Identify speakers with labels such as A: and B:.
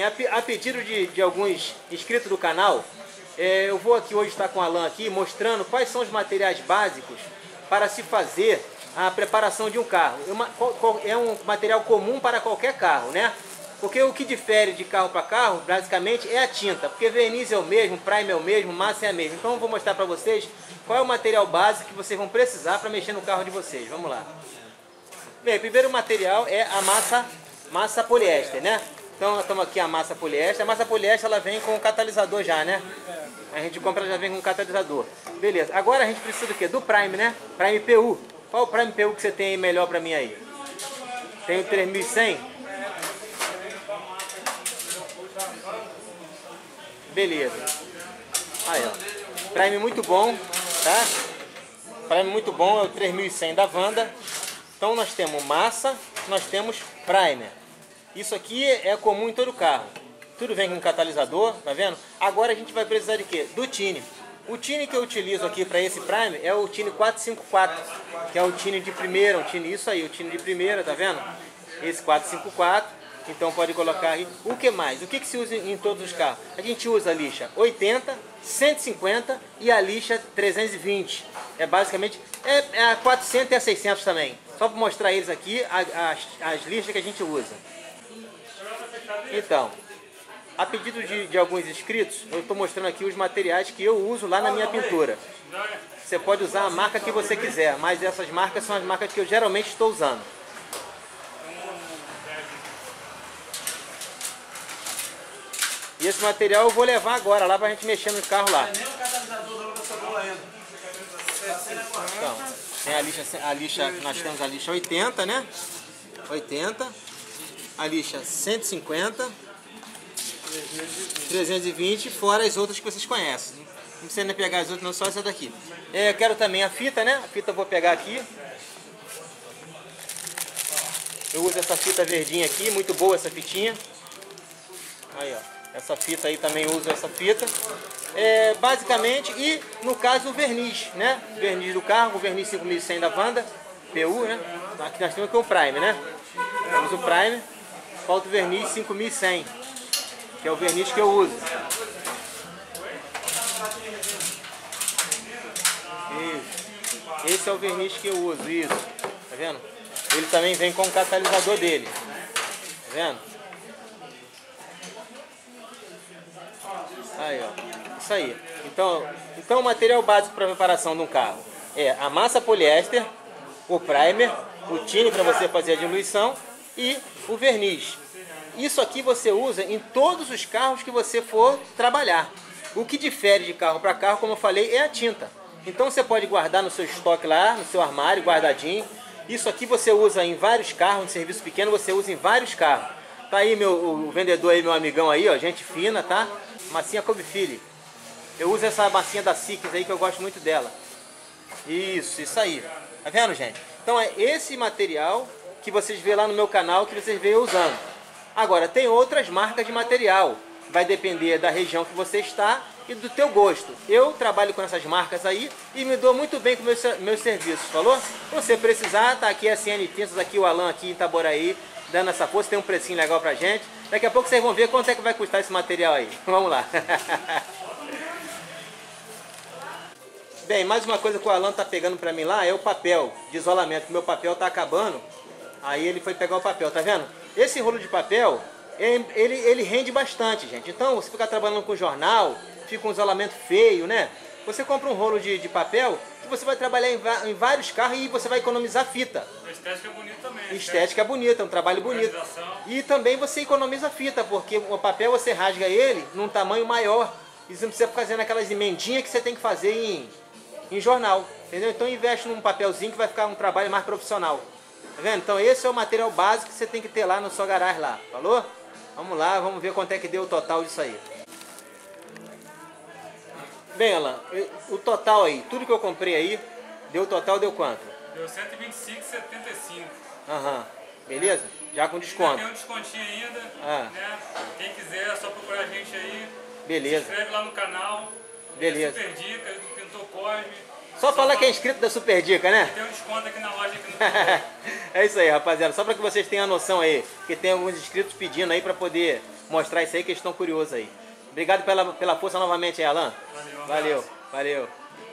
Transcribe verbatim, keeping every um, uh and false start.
A: a, a pedido de, de alguns inscritos do canal, é, eu vou aqui hoje estar com o Alan aqui mostrando quais são os materiais básicos para se fazer a preparação de um carro. É, uma, é um material comum para qualquer carro, né? Porque o que difere de carro para carro, basicamente, é a tinta. Porque verniz é o mesmo, prime é o mesmo, massa é a mesma. Então eu vou mostrar para vocês qual é o material básico que vocês vão precisar para mexer no carro de vocês. Vamos lá. Bem, o primeiro material é a massa, massa poliéster, né? Então nós estamos aqui a massa poliéster. A massa poliéster ela vem com o catalisador já, né? A gente compra, já vem com o catalisador. Beleza. Agora a gente precisa do quê? Do prime, né? Prime P U. Qual o prime P U que você tem aí melhor para mim aí? Tem o três mil e cem? Beleza. Aí, ó. Prime muito bom, tá? Prime muito bom, é o três mil e cem da Wanda. Então nós temos massa, nós temos primer. Isso aqui é comum em todo carro. Tudo vem com catalisador, tá vendo? Agora a gente vai precisar de quê? Do tine. O tine que eu utilizo aqui para esse primer é o tine quatro cinco quatro, que é o tine de primeira, um tine isso aí, o tine de primeira, tá vendo? Esse quatro cinco quatro. Então pode colocar aí. O que mais? O que, que se usa em todos os carros? A gente usa a lixa oitenta, cento e cinquenta e a lixa trezentos e vinte. É basicamente é, é a quatrocentos e a seiscentos também. Só para mostrar eles aqui as, as lixas que a gente usa. Então, a pedido de, de alguns inscritos, eu estou mostrando aqui os materiais que eu uso lá na minha pintura. Você pode usar a marca que você quiser, mas essas marcas são as marcas que eu geralmente estou usando. E esse material eu vou levar agora lá pra gente mexer no carro lá. Então, tem a lixa, a lixa, nós temos a lixa oitenta, né? oitenta, a lixa cento e cinquenta, trezentos e vinte, fora as outras que vocês conhecem. Não precisa nem pegar as outras, não, só essa daqui. É, eu quero também a fita, né? A fita eu vou pegar aqui. Eu uso essa fita verdinha aqui, muito boa essa fitinha. Aí, ó. Essa fita aí também uso essa fita. É, basicamente, e no caso o verniz, né? Verniz do carro, o verniz cinco mil e cem da Wanda, P U, né? Aqui nós temos aqui o Prime, né? Temos o Prime, falta o verniz cinco mil e cem, que é o verniz que eu uso. Isso. Esse é o verniz que eu uso, isso. Tá vendo? Ele também vem com o catalisador dele. Tá vendo? Aí, ó. Isso aí. Então, então o material básico para preparação de um carro é a massa poliéster, o primer, o tine para você fazer a diluição e o verniz. Isso aqui você usa em todos os carros que você for trabalhar. O que difere de carro para carro, como eu falei, é a tinta. Então você pode guardar no seu estoque lá, no seu armário, guardadinho. Isso aqui você usa em vários carros, no serviço pequeno você usa em vários carros. Tá aí meu, o vendedor aí, meu amigão aí, ó, gente fina, tá? Massinha Kobe Philly. Eu uso essa massinha da Six aí que eu gosto muito dela. Isso, isso aí. Tá vendo, gente? Então é esse material que vocês vê lá no meu canal que vocês veem usando. Agora, tem outras marcas de material. Vai depender da região que você está e do teu gosto. Eu trabalho com essas marcas aí e me dou muito bem com meus, meus serviços, falou? Se você precisar, tá aqui a C N Tintas, aqui o Alan aqui em Itaboraí, dando essa força, tem um precinho legal pra gente. Daqui a pouco vocês vão ver quanto é que vai custar esse material aí. Vamos lá. Bem, mais uma coisa que o Alan tá pegando pra mim lá é o papel de isolamento. Meu papel tá acabando, aí ele foi pegar o papel, tá vendo? Esse rolo de papel, ele, ele rende bastante, gente. Então, você ficar trabalhando com jornal, fica um isolamento feio, né? Você compra um rolo de, de papel que você vai trabalhar em, em vários carros e você vai economizar fita.
B: A estética é bonita também.
A: A estética é bonita, é um trabalho bonito. E também você economiza fita, porque o papel você rasga ele num tamanho maior. E você não precisa ficar fazendo aquelas emendinhas que você tem que fazer em, em jornal. Entendeu? Então investe num papelzinho que vai ficar um trabalho mais profissional. Tá vendo? Então esse é o material básico que você tem que ter lá no sua garagem lá. Falou? Vamos lá, vamos ver quanto é que deu o total disso aí. Bem, Alan, o total aí, tudo que eu comprei aí, deu o total, deu quanto?
B: Deu cento e vinte e cinco reais e setenta e cinco centavos.
A: Aham, beleza? Já com desconto.
B: Ainda tem um descontinho ainda,
A: ah.
B: né? Quem quiser é só procurar a gente aí.
A: Beleza.
B: Se inscreve lá no canal.
A: Beleza.
B: É Super Dica, do Pintor Cosme.
A: Só, só falar que é inscrito da Super Dica, né?
B: Tem um desconto aqui na loja aqui no
A: É isso aí, rapaziada. Só para que vocês tenham a noção aí, que tem alguns inscritos pedindo aí para poder mostrar isso aí, que eles estão curiosos aí. Obrigado pela, pela força novamente aí, Alan.
B: Valeu, um
A: Valeu,
B: abraço.
A: valeu.